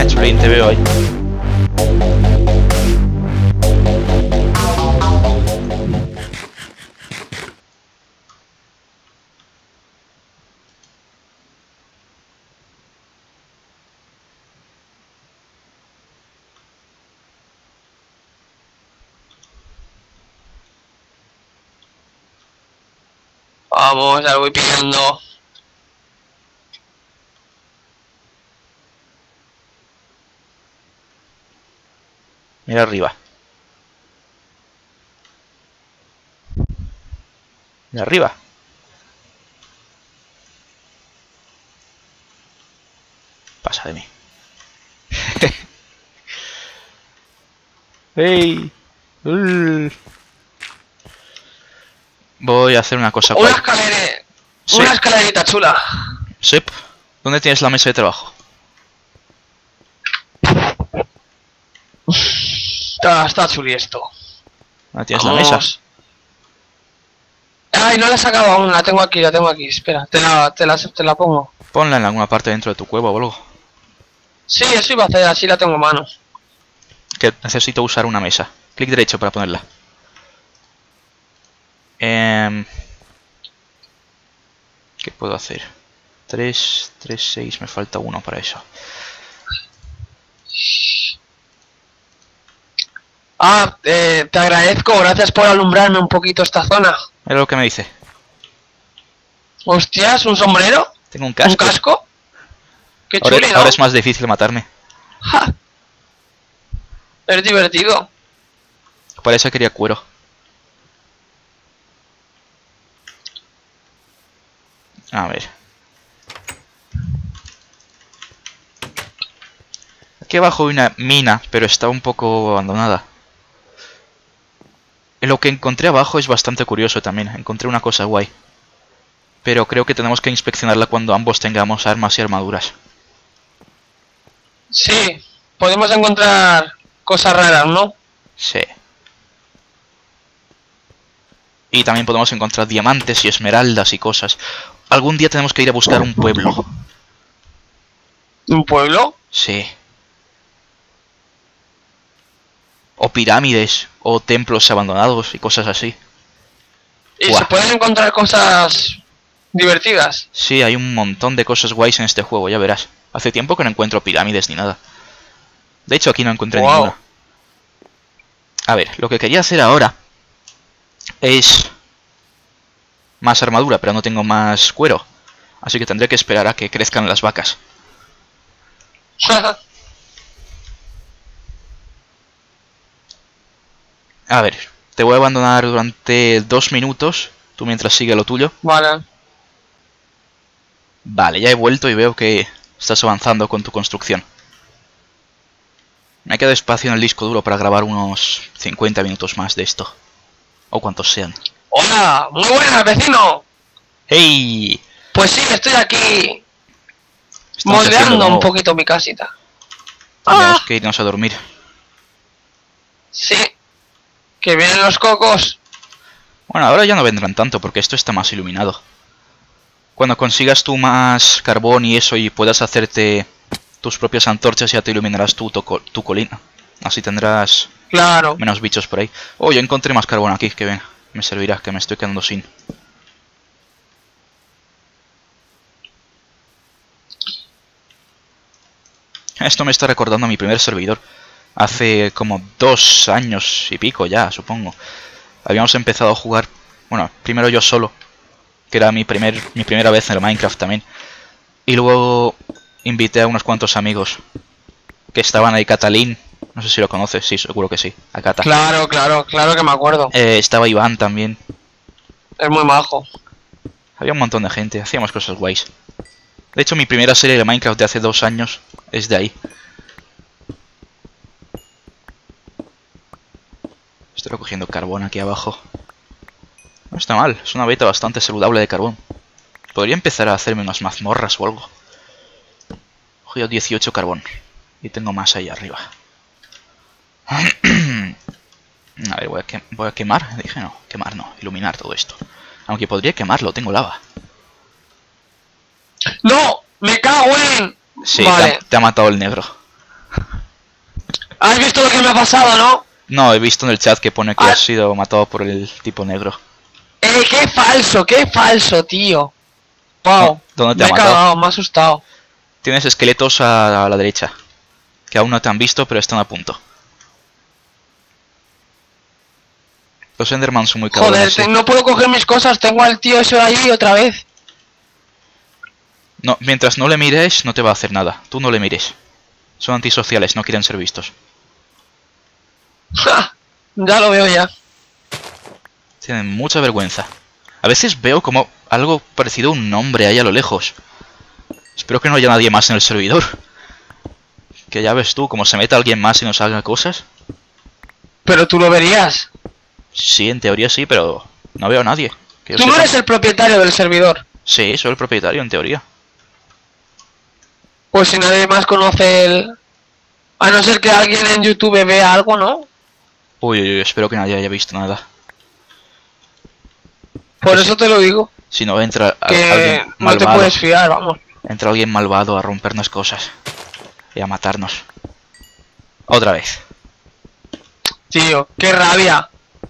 Chulín, te veo ahí. Vamos, ya lo voy pillando. Mira arriba. Mira arriba. Pasa de mí. ¡Ey! Voy a hacer una cosa. Una escalera. Sí. Una escalerita chula. Sí. ¿Dónde tienes la mesa de trabajo? Está chuli esto. ¿Dónde tienes la mesa? Vamos. Ay, no la he sacado aún, la tengo aquí, Espera, te la pongo. Ponla en alguna parte dentro de tu cueva o algo. Sí, eso iba a hacer, así la tengo en mano. Que necesito usar una mesa. Clic derecho para ponerla. ¿Qué puedo hacer? 3, 6, me falta uno para eso. Ah, te agradezco, gracias por alumbrarme un poquito esta zona. Mira lo que me dice. Hostias, ¿un sombrero? Tengo un casco. ¿Un casco? Qué Ahora, chuli, ¿no? ahora es más difícil matarme. ¡Ja! Es divertido. Para eso quería cuero. A ver. Aquí abajo hay una mina, pero está un poco abandonada. Lo que encontré abajo es bastante curioso también. Encontré una cosa guay. Pero creo que tenemos que inspeccionarla cuando ambos tengamos armas y armaduras. Sí, podemos encontrar cosas raras, ¿no? Sí. Y también podemos encontrar diamantes y esmeraldas y cosas. Algún día tenemos que ir a buscar un pueblo. ¿Un pueblo? Sí. O pirámides, o templos abandonados y cosas así. ¿Y Buah. se pueden encontrar cosas divertidas? Sí, hay un montón de cosas guays en este juego, ya verás. Hace tiempo que no encuentro pirámides ni nada. De hecho, aquí no encontré ninguna. A ver, lo que quería hacer ahora es más armadura, pero no tengo más cuero. Así que tendré que esperar a que crezcan las vacas. A ver, te voy a abandonar durante 2 minutos. Tú mientras sigue lo tuyo. Vale. Vale, ya he vuelto y veo que estás avanzando con tu construcción. Me queda espacio en el disco duro para grabar unos 50 minutos más de esto. O cuantos sean. ¡Hola! ¡Muy buenas, vecino! ¡Hey! Pues sí, estoy aquí Estamos haciendo moldeando de un nuevo. poquito mi casita. Tenemos que irnos a dormir. Sí. Que vienen los cocos. Bueno, ahora ya no vendrán tanto porque esto está más iluminado. Cuando consigas tú más carbón y eso y puedas hacerte tus propias antorchas, ya te iluminarás tu colina. Así tendrás Claro. menos bichos por ahí. Oh, yo encontré más carbón aquí, que ven. Me servirá, que me estoy quedando sin. Esto me está recordando a mi primer servidor. Hace como 2 años y pico ya, supongo. Habíamos empezado a jugar, bueno, primero yo solo, que era mi primera vez en el Minecraft también. Y luego invité a unos cuantos amigos que estaban ahí. Catalín, no sé si lo conoces, sí, seguro que sí, a Cata. Claro que me acuerdo. Estaba Iván también. Es muy majo. Había un montón de gente, hacíamos cosas guays. De hecho, mi primera serie de Minecraft de hace 2 años es de ahí. Estoy recogiendo carbón aquí abajo. No está mal, es una beta bastante saludable de carbón. Podría empezar a hacerme unas mazmorras o algo. He cogido 18 carbón. Y tengo más ahí arriba. A ver, voy a quemar. Dije no, quemar no, iluminar todo esto. Aunque podría quemarlo, tengo lava. ¡No! ¡Me cago en! Sí, Vale. te ha matado el negro. ¿Has visto lo que me ha pasado, no? No, he visto en el chat que pone que Ah. has sido matado por el tipo negro. Qué falso, tío. Wow. ¿Dónde te Me ha he matado? cagado, me ha asustado. Tienes esqueletos a la derecha. Que aún no te han visto, pero están a punto. Los Enderman son muy Joder, cabrones, sí. no puedo coger mis cosas, tengo al tío ese ahí otra vez. No, mientras no le mires, no te va a hacer nada. Tú no le mires. Son antisociales, no quieren ser vistos. Ja, ya lo veo ya. Tienen mucha vergüenza. A veces veo como algo parecido a un nombre ahí a lo lejos. Espero que no haya nadie más en el servidor. Que ya ves tú, como se meta alguien más y nos haga cosas. Pero tú lo verías. Sí, en teoría sí, pero no veo a nadie. Que yo Tú no sepa. eres el propietario del servidor. Sí, soy el propietario en teoría. Pues si nadie más conoce el... A no ser que alguien en YouTube vea algo, ¿no? Uy, uy, uy, espero que nadie haya visto nada. Por Que eso te lo digo. Si no entra Que alguien no te malvado. puedes fiar, vamos. Entra alguien malvado a rompernos cosas. Y a matarnos. Otra vez. Tío, qué rabia.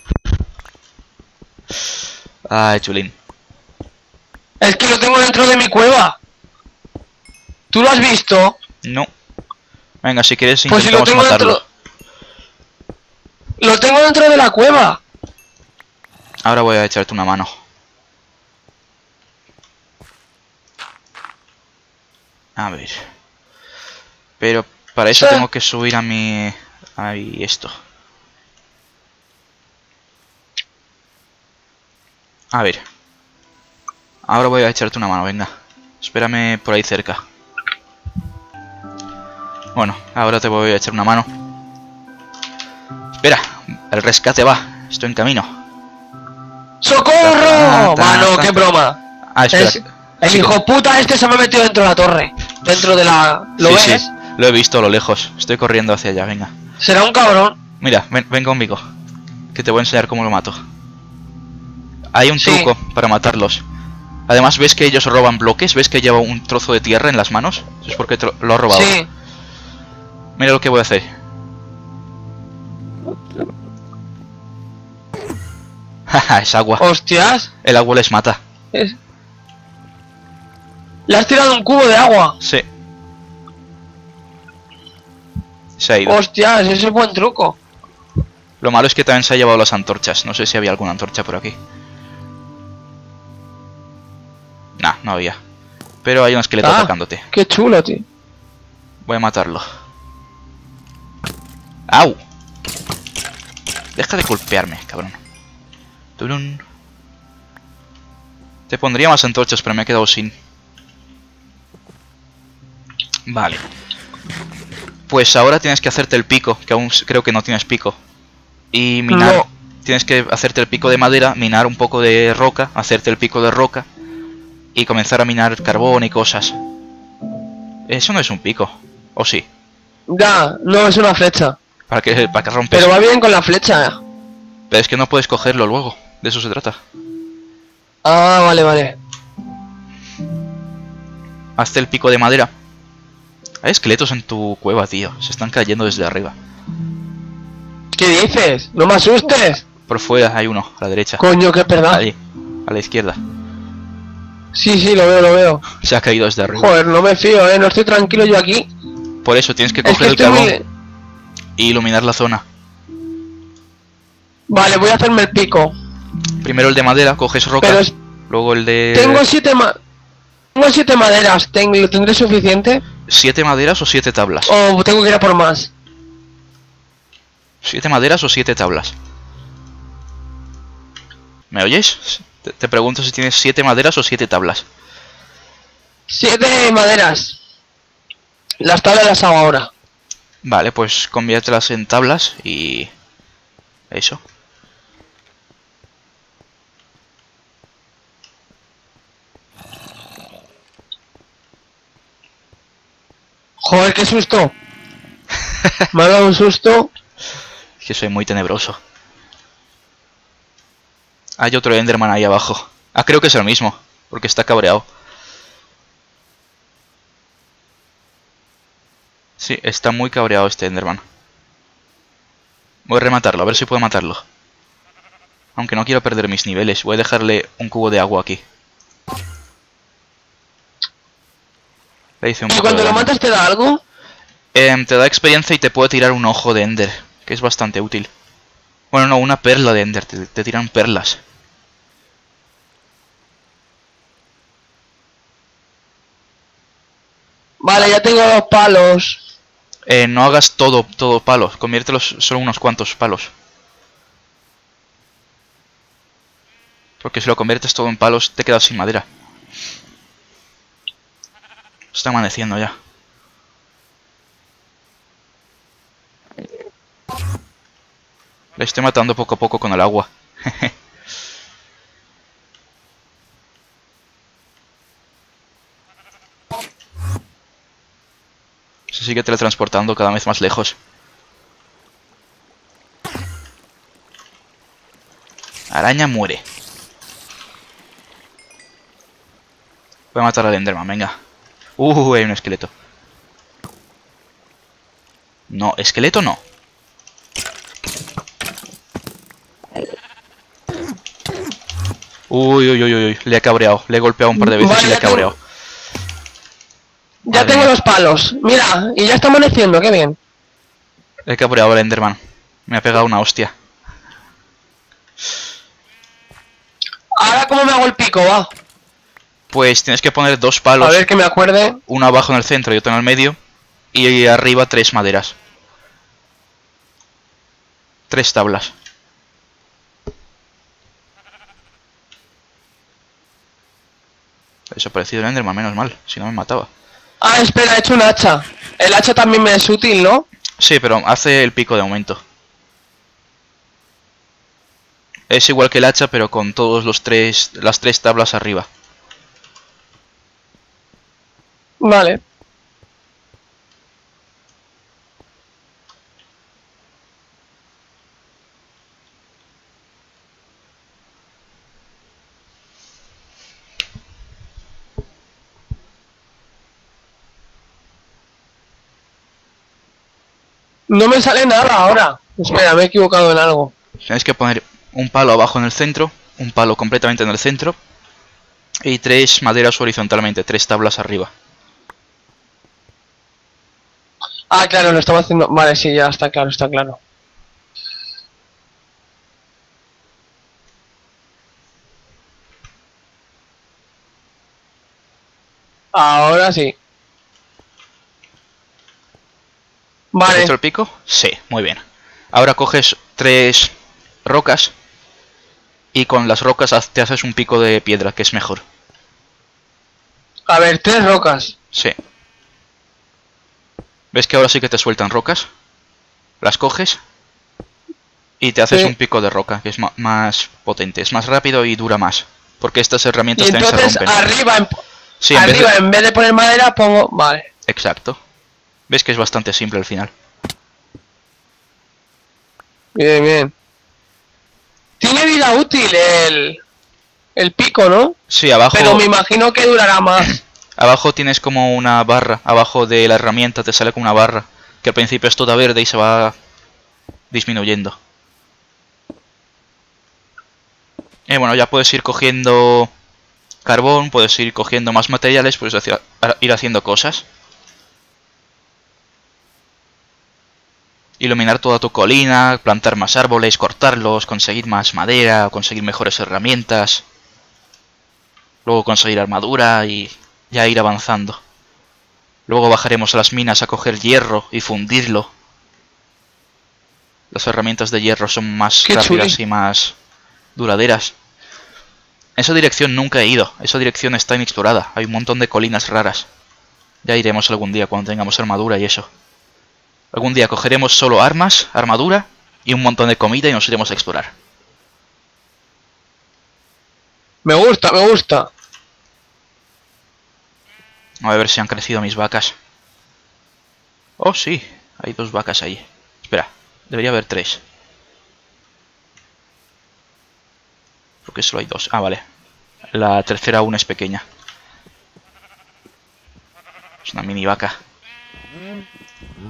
Ay, chulín. Es que lo tengo dentro de mi cueva. ¿Tú lo has visto? No. Venga, si quieres Pues si lo intentamos tengo matarlo. dentro... Lo tengo dentro de la cueva. Ahora voy a echarte una mano. A ver. Pero para eso Sí. tengo que subir a mi... Ahí, esto. A ver. Ahora voy a echarte una mano, venga. Espérame por ahí cerca. Bueno, ahora te voy a echar una mano. Espera, el rescate va. Estoy en camino. ¡Socorro! Mano, qué broma. Ah, espera. Es- el Sí, hijo puta este se me ha metido dentro de la torre. Dentro de la... ¿Lo sí, ves? sí, lo he visto a lo lejos. Estoy corriendo hacia allá, venga. Será un cabrón. Mira, ven conmigo. Que te voy a enseñar cómo lo mato. Hay un Sí. truco para matarlos. Además, ¿ves que ellos roban bloques? ¿Ves que lleva un trozo de tierra en las manos? Eso es porque lo ha robado. Sí. Mira lo que voy a hacer. Jaja, es agua. Hostias. El agua les mata. Es- Le has tirado un cubo de agua. Sí. Se ha ido. Hostias, ese es buen truco. Lo malo es que también se ha llevado las antorchas. No sé si había alguna antorcha por aquí. Nah, no había. Pero hay un esqueleto Ah. atacándote. Qué chulo, tío. Voy a matarlo. ¡Au! Deja de golpearme, cabrón. Turun. Te pondría más antorchas, pero me he quedado sin. Vale. Pues ahora tienes que hacerte el pico, que aún creo que no tienes pico. Y minar. No. Tienes que hacerte el pico de madera, minar un poco de roca, hacerte el pico de roca. Y comenzar a minar carbón y cosas. Eso no es un pico. ¿O sí? Ya, no es una flecha. ¿Para qué rompes? Pero va bien con la flecha. Pero es que no puedes cogerlo luego. De eso se trata. Ah, vale, vale. Hazte el pico de madera. Hay esqueletos en tu cueva, tío. Se están cayendo desde arriba. ¿Qué dices? No me asustes. Por fuera hay uno, a la derecha. Coño, qué verdad. Ahí, a la izquierda. Sí, sí, lo veo, lo veo. Se ha caído desde arriba. Joder, no me fío, no estoy tranquilo yo aquí. Por eso tienes que Es coger que el estoy carbón muy... y iluminar la zona. Vale, voy a hacerme el pico. Primero el de madera, coges roca. Pero Luego el de... tengo 7 maderas. ¿Tendré suficiente? 7 maderas o 7 tablas. ¿O tengo que ir a por más? 7 maderas o 7 tablas. ¿Me oyes? Te pregunto si tienes 7 maderas o 7 tablas. 7 maderas. Las tablas las hago ahora. Vale, pues conviértelas en tablas y... eso. Joder, qué susto. Me ha dado un susto. Es que soy muy tenebroso. Hay otro Enderman ahí abajo. Ah, creo que es el mismo, porque está cabreado. Sí, está muy cabreado este Enderman. Voy a rematarlo, a ver si puedo matarlo. Aunque no quiero perder mis niveles, voy a dejarle un cubo de agua aquí. Le hice un ¿Y poco cuando de lo daño. matas te da algo? Te da experiencia y te puede tirar un ojo de Ender, que es bastante útil. Bueno, no, una perla de Ender, te tiran perlas. Vale, ya tengo 2 palos. No hagas todo palos, conviértelos solo unos cuantos palos. Porque si lo conviertes todo en palos, te quedas sin madera. Está amaneciendo ya. Le estoy matando poco a poco con el agua. Se sigue teletransportando cada vez más lejos. Araña muere. Voy a matar al Enderman, venga. Hay un esqueleto. No, esqueleto no. Le he cabreado. Le he golpeado un par de veces Vale, y le he ya tengo- cabreado. Ya Madre tengo mía. 2 palos. Mira, y ya está amaneciendo, qué bien. Le he cabreado al Enderman. Me ha pegado una hostia. Ahora, ¿cómo me hago el pico? Va. Pues tienes que poner 2 A palos. ver que me acuerde. Uno abajo en el centro y otro en el medio. Y arriba 3 maderas. 3 tablas. Ha desaparecido el Enderman, menos mal. Si no me mataba. Ah, espera, he hecho un hacha. El hacha también me es útil, ¿no? Sí, pero hace el pico de aumento. Es igual que el hacha, pero con todos las 3 tablas arriba. Vale. No me sale nada ahora. Espera, me he equivocado en algo. Tienes que poner un palo abajo en el centro, un palo completamente en el centro y 3 maderas horizontalmente, 3 tablas arriba. Ah, claro, lo estaba haciendo. Vale, sí, ya está claro, está claro. Ahora sí. ¿Has hecho Vale. el pico? Sí, muy bien. Ahora coges 3 rocas y con las rocas te haces un pico de piedra, que es mejor. A ver, 3 rocas. Sí. ¿Ves que ahora sí que te sueltan rocas? Las coges y te haces Sí. un pico de roca, que es más potente, es más rápido y dura más. Porque estas herramientas Y también se entonces rompen. arriba, Sí, en vez arriba, de... en vez de poner madera, pongo. Vale. Exacto. ¿Ves que es bastante simple al final? Bien, bien. Tiene vida útil el pico, ¿no? Sí, abajo... Pero me imagino que durará más. Abajo tienes como una barra, abajo de la herramienta te sale como una barra, que al principio es toda verde y se va disminuyendo. Y bueno, ya puedes ir cogiendo carbón, puedes ir cogiendo más materiales, puedes ir haciendo cosas. Iluminar toda tu colina, plantar más árboles, cortarlos, conseguir más madera, conseguir mejores herramientas. Luego conseguir armadura y ya ir avanzando. Luego bajaremos a las minas a coger hierro y fundirlo. Las herramientas de hierro son más Qué rápidas chuli. y más duraderas. Esa dirección nunca he ido. Esa dirección está inexplorada. Hay un montón de colinas raras. Ya iremos algún día cuando tengamos armadura y eso. Algún día cogeremos solo armas, armadura y un montón de comida y nos iremos a explorar. Me gusta, me gusta. A ver si han crecido mis vacas. Oh, sí. Hay 2 vacas ahí. Espera. Debería haber 3. Porque solo hay 2. Ah, vale. La tercera aún es pequeña. Es una mini vaca.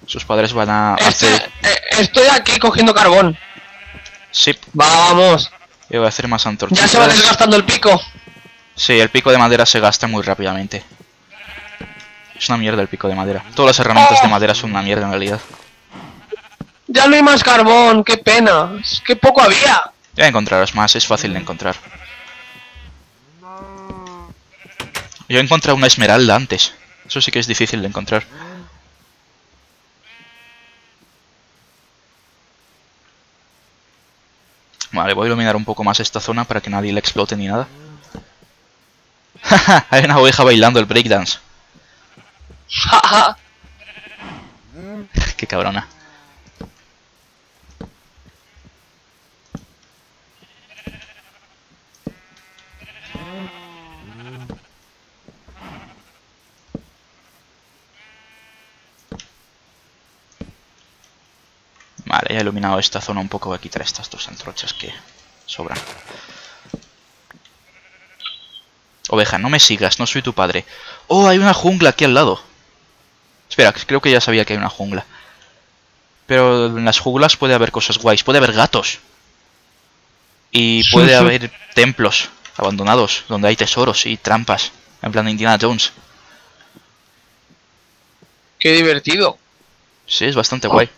Sus padres van a hacer... Estoy aquí cogiendo carbón. Sí, Vamos. yo voy a hacer más antorchas. Ya se va desgastando el pico. Sí, el pico de madera se gasta muy rápidamente. Es una mierda el pico de madera. Todas las herramientas de madera son una mierda en realidad. Ya no hay más carbón, qué pena. Es que poco había. Ya encontrarás más, es fácil de encontrar. Yo he encontrado una esmeralda antes. Eso sí que es difícil de encontrar. Vale, voy a iluminar un poco más esta zona para que nadie le explote ni nada. Hay una oveja bailando el breakdance. Qué cabrona. Vale, ya he iluminado esta zona un poco. Voy a quitar estas dos antorchas que sobran. Oveja, no me sigas, no soy tu padre. Oh, hay una jungla aquí al lado. Espera, creo que ya sabía que hay una jungla. Pero en las junglas puede haber cosas guays. Puede haber gatos. Y puede haber templos abandonados donde hay tesoros y trampas. En plan de Indiana Jones. Qué divertido. Sí, es bastante guay.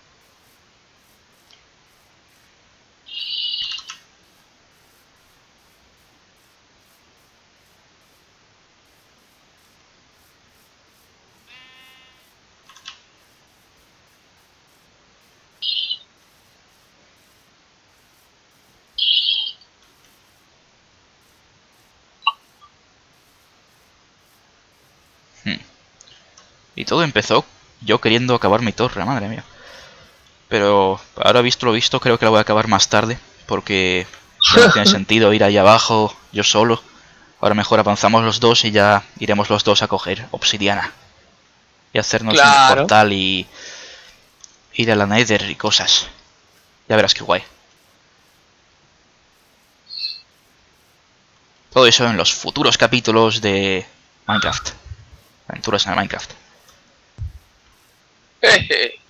Y todo empezó yo queriendo acabar mi torre, madre mía. Pero ahora visto lo visto, creo que la voy a acabar más tarde. Porque ya no tiene sentido ir ahí abajo yo solo. Ahora mejor avanzamos los dos y ya iremos los dos a coger obsidiana. Y hacernos un portal y ir a la Nether y cosas. Ya verás qué guay. Todo eso en los futuros capítulos de Minecraft. Aventuras en el Minecraft.